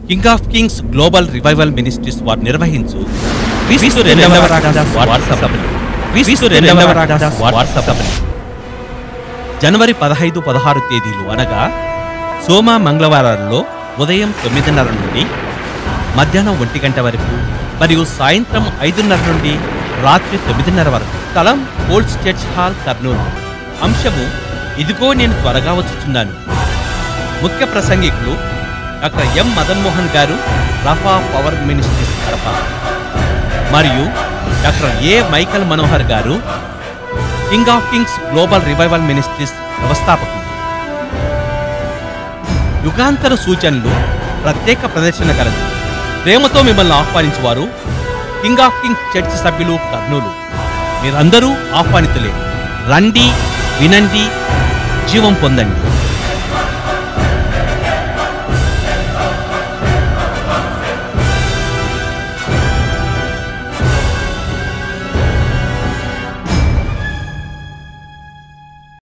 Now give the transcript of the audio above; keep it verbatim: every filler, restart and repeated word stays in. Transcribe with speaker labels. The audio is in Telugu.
Speaker 1: King of kings global revival ministries వారు నిర్వహించు క్రీస్తు రెండవ రాకడ వార్సబలి క్రీస్తు రెండవ రాకడ వార్సబలి జనవరి పదహైదు పదహారు తేదీలు అనగా సోమ మంగళవారాల్లో ఉదయం తొమ్మిదిన్నర నుండి మధ్యాహ్నం ఒంటి గంట వరకు మరియు సాయంత్రం ఐదున్నర నుండి రాత్రి తొమ్మిదిన్నర వరకు. స్థలం ఓల్డ్ చర్చ్ హాల్, కర్నూలు. అంశము ఇదిగో నేను త్వరగా వచ్చుచున్నాను. ముఖ్య ప్రసంగికులు డాక్టర్ ఎం మదన్మోహన్ గారు, రఫా పవర్ మినిస్ట్రీస్ కడప, మరియు డాక్టర్ ఏ మైకల్ మనోహర్ గారు, king of kings global revival ministries వ్యవస్థాపకులు. యుగాంతర సూచనలు ప్రత్యేక ప్రదర్శన కలదు. ప్రేమతో మిమ్మల్ని ఆహ్వానించువారు కింగ్ ఆఫ్ కింగ్స్ చర్చ్ సభ్యులు, కర్నూలు. మీరందరూ ఆహ్వానితులే. రండి, వినండి, జీవం పొందండి.